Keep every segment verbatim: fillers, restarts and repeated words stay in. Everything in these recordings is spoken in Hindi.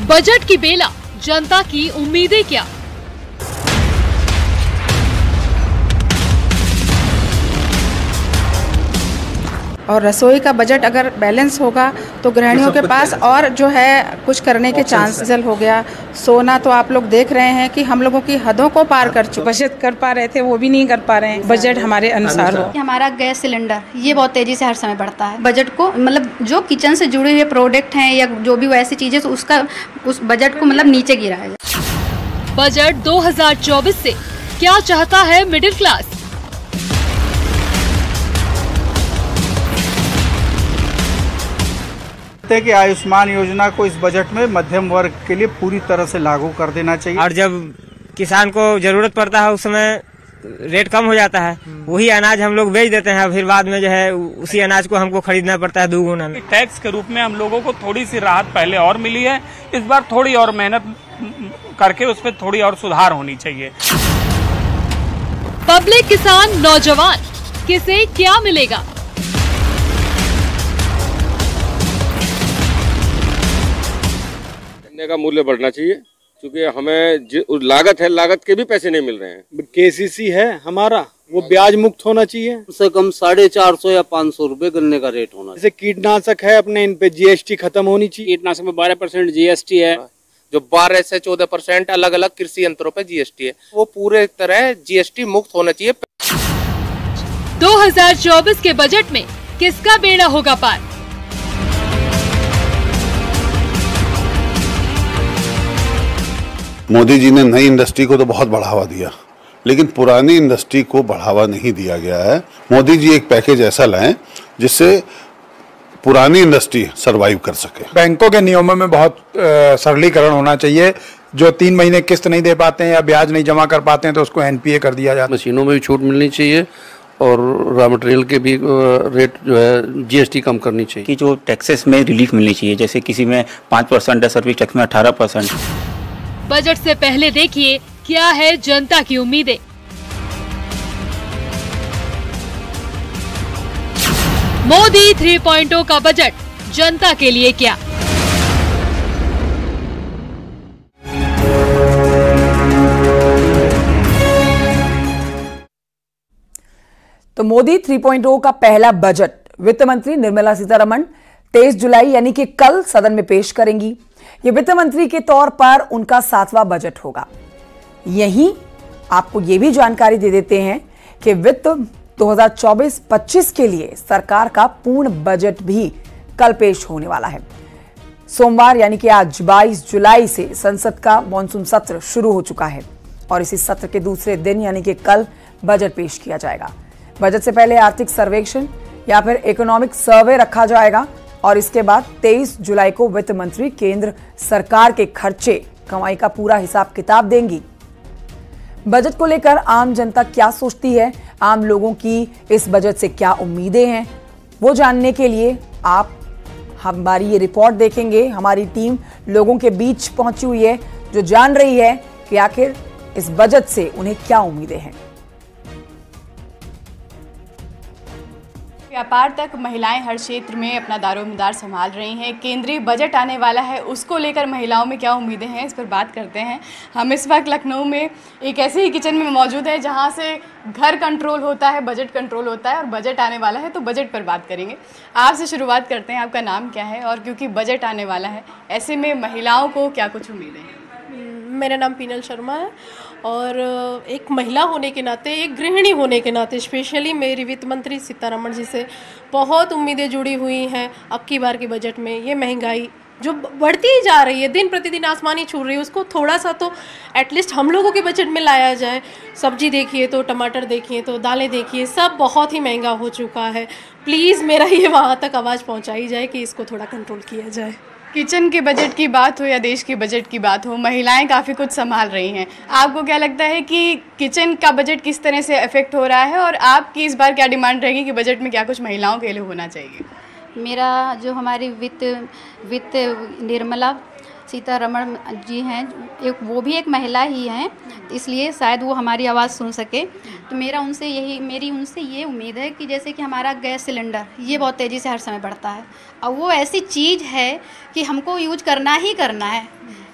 बजट की बेला, जनता की उम्मीदें क्या? और रसोई का बजट अगर बैलेंस होगा तो गृहिणियों के पास और जो है कुछ करने के चांसेस हो गया। सोना तो आप लोग देख रहे हैं कि हम लोगों की हदों को पार कर चुके। बचत कर पा रहे थे वो भी नहीं कर पा रहे हैं। बजट हमारे अनुसार हो। हमारा गैस सिलेंडर ये बहुत तेजी से हर समय बढ़ता है। बजट को मतलब जो किचन से जुड़े हुए प्रोडक्ट हैं या जो भी वैसी चीजें, तो उसका उस बजट को मतलब नीचे गिराया जाए। बजट दो हज़ार चौबीस से क्या चाहता है मिडिल क्लास? कि आयुष्मान योजना को इस बजट में मध्यम वर्ग के लिए पूरी तरह से लागू कर देना चाहिए। और जब किसान को जरूरत पड़ता है उस समय रेट कम हो जाता है, वही अनाज हम लोग बेच देते हैं, फिर बाद में जो है उसी अनाज को हमको खरीदना पड़ता है दुगुना में। टैक्स के रूप में हम लोगों को थोड़ी सी राहत पहले और मिली है, इस बार थोड़ी और मेहनत करके उस पर थोड़ी और सुधार होनी चाहिए। पब्लिक, किसान, नौजवान, किसे क्या मिलेगा? का मूल्य बढ़ना चाहिए, क्योंकि हमें लागत है, लागत के भी पैसे नहीं मिल रहे हैं। केसीसी है हमारा, वो ब्याज मुक्त होना चाहिए। कम से कम साढ़े चार सौ या पाँच सौ रूपये गन्ने का रेट होना। जैसे कीटनाशक है अपने, इन पे जीएसटी खत्म होनी चाहिए। कीटनाशक में बारह परसेंट जीएसटी है, जो बारह से चौदह परसेंट अलग अलग कृषि यंत्रों पे जीएसटी है, वो पूरे तरह जीएसटी मुक्त होना चाहिए। दो हज़ार चौबीस के बजट में किसका बेड़ा होगा पार? मोदी जी ने नई इंडस्ट्री को तो बहुत बढ़ावा दिया, लेकिन पुरानी इंडस्ट्री को बढ़ावा नहीं दिया गया है। मोदी जी एक पैकेज ऐसा लाएं जिससे पुरानी इंडस्ट्री सरवाइव कर सके। बैंकों के नियमों में बहुत सरलीकरण होना चाहिए। जो तीन महीने किस्त नहीं दे पाते हैं या ब्याज नहीं जमा कर पाते हैं तो उसको एनपीए कर दिया जाता है। मशीनों में भी छूट मिलनी चाहिए और रॉ मटेरियल के भी रेट जो है जीएसटी कम करनी चाहिए। कि जो टैक्सेस में रिलीफ मिलनी चाहिए, जैसे किसी में पाँच परसेंट है, सर्विस टैक्स में अठारह परसेंट। बजट से पहले देखिए क्या है जनता की उम्मीदें। मोदी थ्री पॉइंट ओ का बजट जनता के लिए क्या? तो मोदी थ्री पॉइंट ओ का पहला बजट वित्त मंत्री निर्मला सीतारमण तेईस जुलाई यानी कि कल सदन में पेश करेंगी। ये वित्त मंत्री के तौर पर उनका सातवां बजट होगा। यहीं आपको ये भी जानकारी दे देते हैं कि वित्त दो हज़ार चौबीस पच्चीस के लिए सरकार का पूर्ण बजट भी कल पेश होने वाला है। सोमवार यानी कि आज बाईस जुलाई से संसद का मॉनसून सत्र शुरू हो चुका है और इसी सत्र के दूसरे दिन यानी कि कल बजट पेश किया जाएगा। बजट से पहले आर्थिक सर्वेक्षण या फिर इकोनॉमिक सर्वे रखा जाएगा और इसके बाद तेईस जुलाई को वित्त मंत्री केंद्र सरकार के खर्चे कमाई का पूरा हिसाब किताब देंगी। बजट को लेकर आम जनता क्या सोचती है, आम लोगों की इस बजट से क्या उम्मीदें हैं, वो जानने के लिए आप हमारी ये रिपोर्ट देखेंगे। हमारी टीम लोगों के बीच पहुंची हुई है जो जान रही है कि आखिर इस बजट से उन्हें क्या उम्मीदें हैं। व्यापार तक महिलाएं हर क्षेत्र में अपना दारोमदार संभाल रही हैं। केंद्रीय बजट आने वाला है, उसको लेकर महिलाओं में क्या उम्मीदें हैं, इस पर बात करते हैं। हम इस वक्त लखनऊ में एक ऐसे ही किचन में मौजूद है जहां से घर कंट्रोल होता है, बजट कंट्रोल होता है और बजट आने वाला है तो बजट पर बात करेंगे। आपसे शुरुआत करते हैं, आपका नाम क्या है और क्योंकि बजट आने वाला है ऐसे में महिलाओं को क्या कुछ उम्मीदें हैं? मेरा नाम पीनल शर्मा है और एक महिला होने के नाते, एक गृहिणी होने के नाते स्पेशली मेरी वित्त मंत्री सीतारमण जी से बहुत उम्मीदें जुड़ी हुई हैं। अब की बार के बजट में ये महंगाई जो बढ़ती ही जा रही है, दिन प्रतिदिन आसमानी छू रही है, उसको थोड़ा सा तो एटलीस्ट हम लोगों के बजट में लाया जाए। सब्जी देखिए तो टमाटर देखिए तो दालें देखिए, सब बहुत ही महंगा हो चुका है। प्लीज़ मेरा ये वहाँ तक आवाज़ पहुँचाई जाए कि इसको थोड़ा कंट्रोल किया जाए। किचन के बजट की बात हो या देश के बजट की बात हो, महिलाएं काफ़ी कुछ संभाल रही हैं। आपको क्या लगता है कि किचन का बजट किस तरह से इफेक्ट हो रहा है और आपकी इस बार क्या डिमांड रहेगी कि बजट में क्या कुछ महिलाओं के लिए होना चाहिए? मेरा जो हमारी वित्त वित्त निर्मला सीतारमण जी हैं, एक वो भी एक महिला ही हैं, इसलिए शायद वो हमारी आवाज़ सुन सके। तो मेरा उनसे यही मेरी उनसे ये उम्मीद है कि जैसे कि हमारा गैस सिलेंडर ये बहुत तेज़ी से हर समय बढ़ता है और वो ऐसी चीज़ है कि हमको यूज करना ही करना है।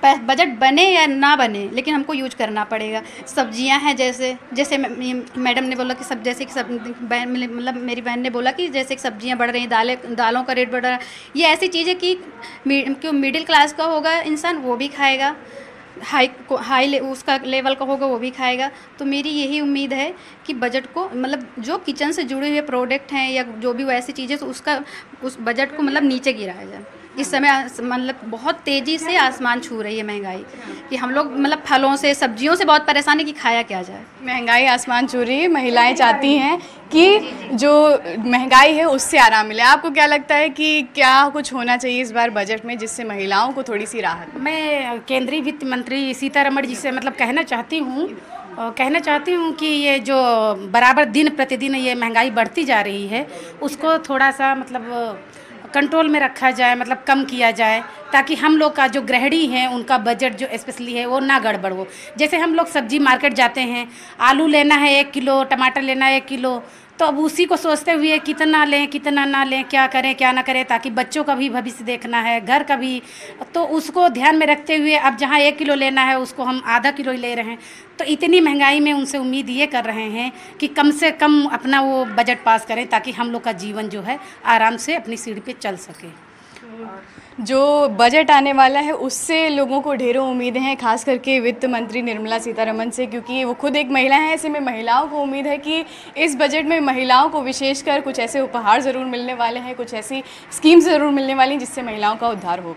बजट बने या ना बने लेकिन हमको यूज करना पड़ेगा। सब्जियां हैं जैसे जैसे मैडम ने बोला कि सब जैसे कि सब बहन मतलब मेरी बहन ने बोला कि जैसे कि सब्जियां बढ़ रही हैं, दालें दालों का रेट बढ़ रहा है, ये ऐसी चीज़ें कि क्यों मिडिल क्लास का होगा इंसान वो भी खाएगा, हाई हाई ले, उसका लेवल का होगा वो भी खाएगा। तो मेरी यही उम्मीद है कि बजट को मतलब जो किचन से जुड़े हुए प्रोडक्ट हैं या जो भी वैसी चीज़ें तो उसका उस बजट को मतलब नीचे गिराया जाए। इस समय मतलब बहुत तेज़ी से आसमान छू रही है महंगाई कि हम लोग मतलब फलों से सब्जियों से बहुत परेशान है कि खाया क्या जाए। महंगाई आसमान छू रही है, महिलाएं चाहती हैं कि जो महंगाई है उससे आराम मिले। आपको क्या लगता है कि क्या कुछ होना चाहिए इस बार बजट में जिससे महिलाओं को थोड़ी सी राहत? मैं केंद्रीय वित्त मंत्री सीतारमण जी से मतलब कहना चाहती हूँ कहना चाहती हूँ कि ये जो बराबर दिन प्रतिदिन ये महंगाई बढ़ती जा रही है उसको थोड़ा सा मतलब कंट्रोल में रखा जाए, मतलब कम किया जाए, ताकि हम लोग का जो गृहिणी हैं उनका बजट जो स्पेशली है वो ना गड़बड़ हो। जैसे हम लोग सब्जी मार्केट जाते हैं, आलू लेना है एक किलो, टमाटर लेना है एक किलो, तो अब उसी को सोचते हुए कितना लें कितना ना लें, क्या करें क्या ना करें, ताकि बच्चों का भी भविष्य देखना है, घर का भी, तो उसको ध्यान में रखते हुए अब जहाँ एक किलो लेना है उसको हम आधा किलो ही ले रहे हैं। तो इतनी महंगाई में उनसे उम्मीद ये कर रहे हैं कि कम से कम अपना वो बजट पास करें ताकि हम लोग का जीवन जो है आराम से अपनी सीढ़ी पे चल सके। जो बजट आने वाला है उससे लोगों को ढेरों उम्मीदें हैं, खास करके वित्त मंत्री निर्मला सीतारमण से, क्योंकि वो खुद एक महिला हैं। ऐसे में महिलाओं को उम्मीद है कि इस बजट में महिलाओं को विशेषकर कुछ ऐसे उपहार ज़रूर मिलने वाले हैं, कुछ ऐसी स्कीम ज़रूर मिलने वाली हैं जिससे महिलाओं का उद्धार हो।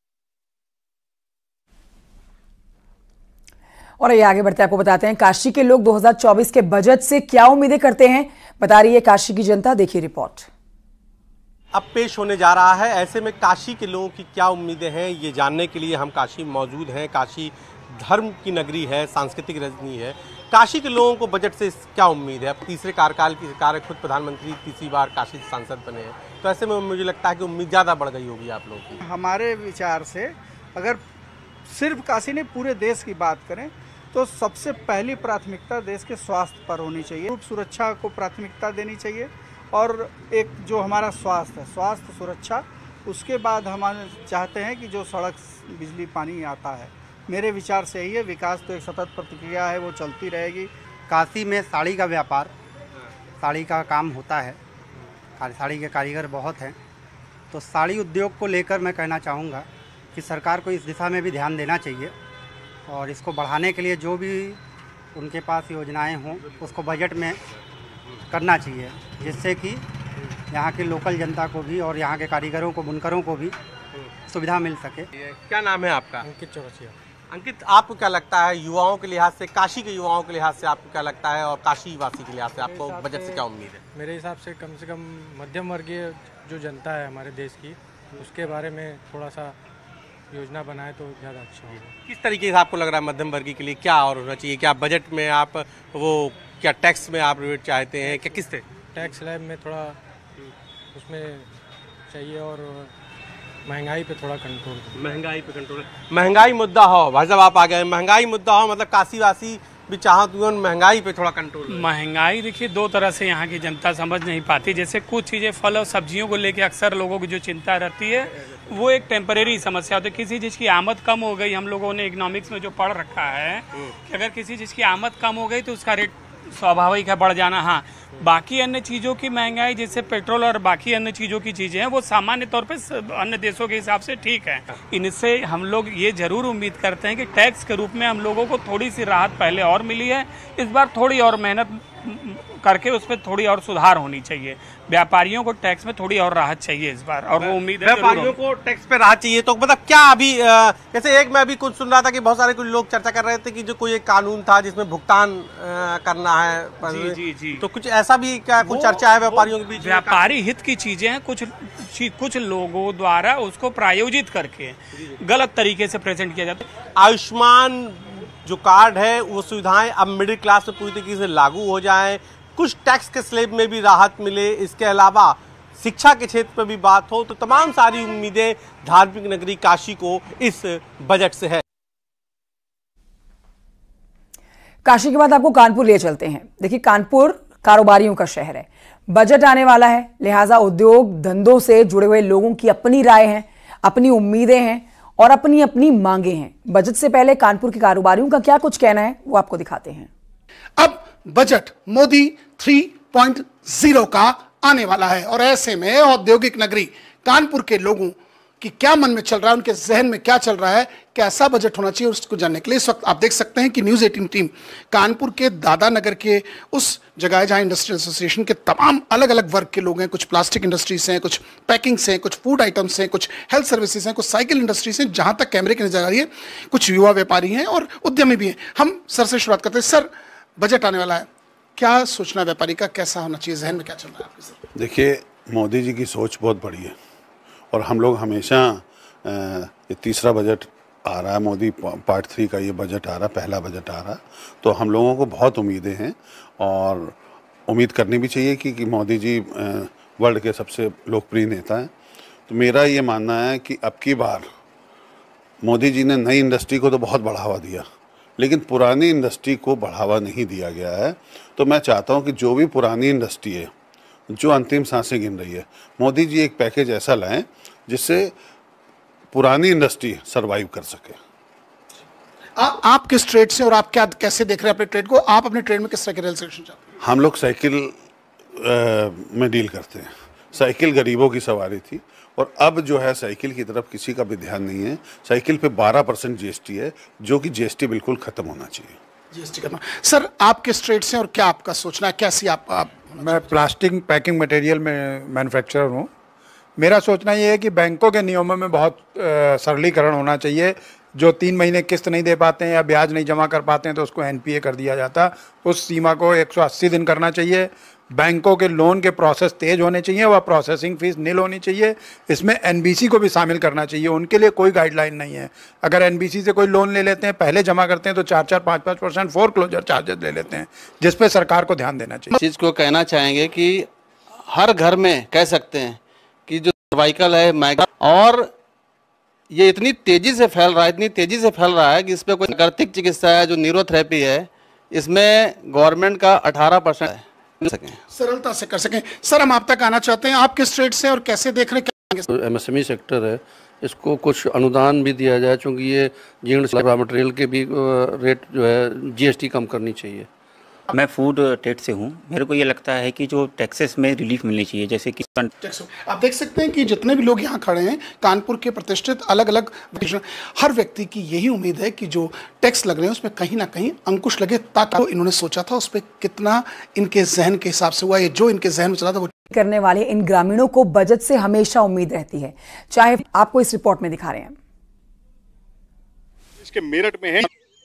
और ये आगे बढ़ते आपको बताते हैं काशी के लोग दो हज़ार चौबीस के बजट से क्या उम्मीदें करते हैं, बता रही है काशी की जनता। देखिए रिपोर्ट। अब पेश होने जा रहा है, ऐसे में काशी के लोगों की क्या उम्मीदें हैं ये जानने के लिए हम काशी मौजूद हैं। काशी धर्म की नगरी है, सांस्कृतिक राजधानी है। काशी के लोगों को बजट से क्या उम्मीद है? अब तीसरे कार्यकाल की सरकार है, खुद प्रधानमंत्री तीसरी बार काशी से सांसद बने हैं, तो ऐसे में मुझे लगता है कि उम्मीद ज़्यादा बढ़ गई होगी आप लोगों की। हमारे विचार से अगर सिर्फ काशी नहीं पूरे देश की बात करें तो सबसे पहली प्राथमिकता देश के स्वास्थ्य पर होनी चाहिए। सुरक्षा को प्राथमिकता देनी चाहिए और एक जो हमारा स्वास्थ्य है, स्वास्थ्य सुरक्षा, उसके बाद हम चाहते हैं कि जो सड़क बिजली पानी आता है, मेरे विचार से यही है। विकास तो एक सतत प्रतिक्रिया है, वो चलती रहेगी। काशी में साड़ी का व्यापार, साड़ी का काम होता है, साड़ी के कारीगर बहुत हैं, तो साड़ी उद्योग को लेकर मैं कहना चाहूँगा कि सरकार को इस दिशा में भी ध्यान देना चाहिए और इसको बढ़ाने के लिए जो भी उनके पास योजनाएं हों उसको बजट में करना चाहिए, जिससे कि यहाँ के लोकल जनता को भी और यहाँ के कारीगरों को, बुनकरों को भी सुविधा मिल सके। क्या नाम है आपका? अंकित चौरसिया। अंकित, आपको क्या लगता है युवाओं के लिहाज से, काशी के युवाओं के लिहाज से आपको क्या लगता है और काशी वासी के लिहाज से आपको बजट से क्या उम्मीद है? मेरे हिसाब से कम से कम मध्यम वर्गीय जो जनता है हमारे देश की, उसके बारे में थोड़ा सा योजना बनाए तो ज़्यादा अच्छा होगा। किस तरीके से आपको लग रहा है मध्यम वर्गीय के लिए क्या और होना चाहिए? क्या बजट में आप वो क्या टैक्स में आप रिबेट चाहते हैं, क्या किस तरह? टैक्स स्लैब में थोड़ा उसमें चाहिए और महंगाई पे थोड़ा कंट्रोल। महंगाई पे कंट्रोल, महंगाई मुद्दा हो भाई साहब, आप आ गए। महंगाई मुद्दा हो मतलब काशी वासी भी चाहत महंगाई पे थोड़ा कंट्रोल। महंगाई देखिए दो तरह से यहाँ की जनता समझ नहीं पाती। जैसे कुछ चीज़ें फल और सब्जियों को लेके अक्सर लोगों की जो चिंता रहती है वो एक टेम्परेरी समस्या होती है। किसी चीज़ की आमद कम हो गई, हम लोगों ने इकोनॉमिक्स में जो पढ़ रखा है कि अगर किसी चीज़ की आमद कम हो गई तो उसका रेट स्वाभाविक है बढ़ जाना। हाँ, बाकी अन्य चीज़ों की महंगाई जैसे पेट्रोल और बाकी अन्य चीज़ों की चीज़ें हैं वो सामान्य तौर पे अन्य देशों के हिसाब से ठीक है। इनसे हम लोग ये जरूर उम्मीद करते हैं कि टैक्स के रूप में हम लोगों को थोड़ी सी राहत पहले और मिली है, इस बार थोड़ी और मेहनत करके उस पर थोड़ी और सुधार होनी चाहिए। व्यापारियों को टैक्स में थोड़ी और राहत चाहिए इस बार, और वो उम्मीद है व्यापारियों को टैक्स पे राहत चाहिए। तो मतलब क्या अभी जैसे एक मैं अभी कुछ सुन रहा था कि बहुत सारे कुछ लोग चर्चा कर रहे थे कि जो कोई एक कानून था जिसमें भुगतान करना है, जी जी जी, तो कुछ ऐसा भी क्या कुछ चर्चा है व्यापारियों के बीच? व्यापारी हित की चीजें हैं, कुछ कुछ लोगों द्वारा उसको प्रायोजित करके गलत तरीके से प्रेजेंट किया जाता है। आयुष्मान जो कार्ड है वो सुविधाएं अब मिडिल क्लास में पूरी तरीके से लागू हो जाए, कुछ टैक्स के स्लैब में भी राहत मिले, इसके अलावा शिक्षा के क्षेत्र पर भी बात हो, तो तमाम सारी उम्मीदें धार्मिक नगरी काशी को इस बजट से है। काशी के बाद आपको कानपुर ले चलते हैं। देखिए कानपुर कारोबारियों का शहर है, बजट आने वाला है, लिहाजा उद्योग धंधों से जुड़े हुए लोगों की अपनी राय है, अपनी उम्मीदें हैं और अपनी अपनी मांगे हैं। बजट से पहले कानपुर के कारोबारियों का क्या कुछ कहना है वो आपको दिखाते हैं। अब budget Modi three point zero का आने वाला है और ऐसे में औद्योगिक नगरी कानपुर के लोगों कि क्या मन में चल रहा है, उनके जहन में क्या चल रहा है, कैसा बजट होना चाहिए, उसको जानने के लिए इस वक्त आप देख सकते हैं कि न्यूज़ एटीन टीम कानपुर के दादा नगर के उस जगह है जहां इंडस्ट्रियल एसोसिएशन के तमाम अलग अलग वर्ग के लोग हैं। कुछ प्लास्टिक इंडस्ट्री से हैं, कुछ पैकिंग से हैं, कुछ फूड आइटम्स से हैं, कुछ हेल्थ सर्विसेज हैं, कुछ साइकिल इंडस्ट्री से, जहां तक कैमरे की नजर आ रही है कुछ युवा व्यापारी हैं और उद्यमी भी हैं। हम सर से शुरुआत करते हैं। सर, बजट आने वाला है, क्या सोचना व्यापारी का, कैसा होना चाहिए, जहन में क्या चल रहा है आपके सर? देखिए, मोदी जी की सोच बहुत बड़ी है और हम लोग हमेशा ये तीसरा बजट आ रहा है, मोदी पार्ट थ्री का ये बजट आ रहा, पहला बजट आ रहा, तो हम लोगों को बहुत उम्मीदें हैं और उम्मीद करनी भी चाहिए कि, कि मोदी जी वर्ल्ड के सबसे लोकप्रिय नेता हैं। तो मेरा ये मानना है कि अब की बार मोदी जी ने नई इंडस्ट्री को तो बहुत बढ़ावा दिया, लेकिन पुरानी इंडस्ट्री को बढ़ावा नहीं दिया गया है। तो मैं चाहता हूँ कि जो भी पुरानी इंडस्ट्री है, जो अंतिम सांसें गिन रही है, मोदी जी एक पैकेज ऐसा लाएं जिससे पुरानी इंडस्ट्री सरवाइव कर सके। आप आप किस ट्रेड से और आप क्या कैसे देख रहे हैं अपने ट्रेड को? आप अपने ट्रेड में किस तरह के रेलवेशन चाहते हैं? हम लोग साइकिल में डील करते हैं। साइकिल गरीबों की सवारी थी और अब जो है साइकिल की तरफ किसी का भी ध्यान नहीं है। साइकिल पे बारह परसेंट जीएसटी है, जो कि जीएसटी बिल्कुल खत्म होना चाहिए। जीएसटी खत्म। सर, आप किस ट्रेड से और क्या आपका सोचना है, कैसी आप, आप मैं प्लास्टिक पैकिंग मटेरियल में मैन्युफैक्चरर हूँ। मेरा सोचना ये है कि बैंकों के नियमों में बहुत सरलीकरण होना चाहिए। जो तीन महीने किस्त नहीं दे पाते हैं या ब्याज नहीं जमा कर पाते हैं तो उसको एनपीए कर दिया जाता, उस सीमा को एक सौ अस्सी दिन करना चाहिए। बैंकों के लोन के प्रोसेस तेज होने चाहिए, वह प्रोसेसिंग फीस नील होनी चाहिए। इसमें एनबीसी को भी शामिल करना चाहिए, उनके लिए कोई गाइडलाइन नहीं है। अगर एनबीसी से कोई लोन ले लेते हैं, पहले जमा करते हैं तो चार चार पाँच पाँच परसेंट फोर क्लोजर चार्जेस ले लेते हैं, जिस पे सरकार को ध्यान देना चाहिए। इस चीज़ को कहना चाहेंगे कि हर घर में कह सकते हैं कि जो सर्वाइकल है, माइग्रेन, और ये इतनी तेजी से फैल रहा है इतनी तेजी से फैल रहा है कि इस पर कोई प्राकृतिक चिकित्सा है, जो न्यूरोथेरेपी है, इसमें गवर्नमेंट का अठारह परसेंट सकें, सरलता से कर सकें। सर, हम आप तक आना चाहते हैं, आप किस ट्रेड से और कैसे देख रहे हैं? एमएसएमई सेक्टर है, इसको कुछ अनुदान भी दिया जाए, क्योंकि ये जीर्ण रॉ मटेरियल के भी रेट जो है जीएसटी कम करनी चाहिए। मैं फूड ट्रेड से हूँ। मेरे को ये लगता है कि जो टैक्सेस में रिलीफ मिलनी चाहिए, जैसे कि आप देख सकते हैं कि जितने भी लोग यहाँ खड़े हैं, कानपुर के प्रतिष्ठित अलग अलग, हर व्यक्ति की यही उम्मीद है कि जो टैक्स लग रहे हैं उसमें कहीं ना कहीं अंकुश लगे, ताकि तो इन्होंने सोचा था उस पर कितना इनके जहन के हिसाब से हुआ, ये जो इनके जहन में चला था वो करने वाले इन ग्रामीणों को बजट से हमेशा उम्मीद रहती है, चाहे आपको इस रिपोर्ट में दिखा रहे हैं। इसके मेरठ में है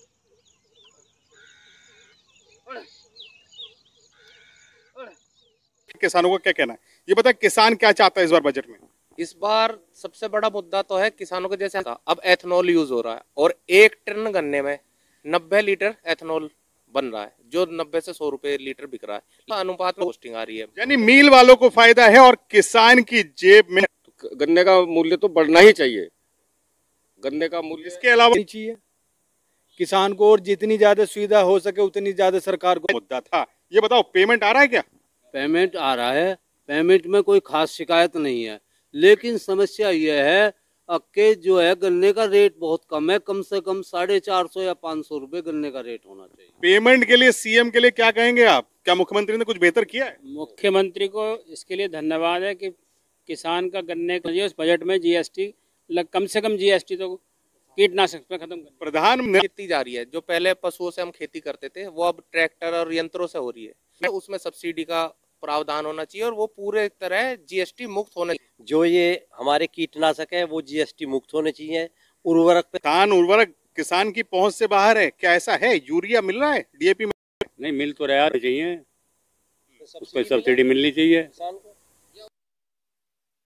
किसानों का क्या कहना है, ये बता किसान क्या चाहता है इस बार बजट में? इस बार सबसे बड़ा मुद्दा तो है किसानों के, जैसे अब एथनॉल यूज हो रहा है और एक टन गन्ने में नब्बे लीटर एथनॉल बन रहा है, जो नब्बे से सौ रुपए लीटर बिक रहा है, तो अनुपात में पोस्टिंग आ रही है। यानी मिल वालों को फायदा है और किसान की जेब में। गन्ने का मूल्य तो बढ़ना ही चाहिए, गन्ने का मूल्य। इसके अलावा चाहिए किसान को, और जितनी ज्यादा सुविधा हो सके उतनी ज्यादा सरकार को। मुद्दा था, ये बताओ पेमेंट आ रहा है क्या? पेमेंट आ रहा है, पेमेंट में कोई खास शिकायत नहीं है, लेकिन समस्या यह है कि जो है गन्ने का रेट बहुत कम है, कम से कम साढ़े चार सौ या पाँच सौ रुपए गन्ने का रेट होना चाहिए। पेमेंट के लिए सीएम के लिए क्या कहेंगे आप? क्या मुख्यमंत्री ने कुछ बेहतर किया है? मुख्यमंत्री को इसके लिए धन्यवाद है कि किसान का गन्ने का उस बजट में जीएसटी कम से कम जीएसटी तो कीटनाशक पे खत्म कर। प्रधान खेती जा रही है, जो पहले पशुओं से हम खेती करते थे वो अब ट्रैक्टर और यंत्रों से हो रही है, उसमें सब्सिडी का प्रावधान होना चाहिए और वो पूरे तरह जीएसटी मुक्त होने। जो ये हमारे कीटनाशक है वो जीएसटी मुक्त होने चाहिए। उर्वरक पे किसान उर्वरक किसान की पहुंच से बाहर है, क्या ऐसा है? यूरिया मिल रहा है, डीएपी नहीं मिल तो रहा चाहिए, उस पर सब्सिडी मिलनी चाहिए।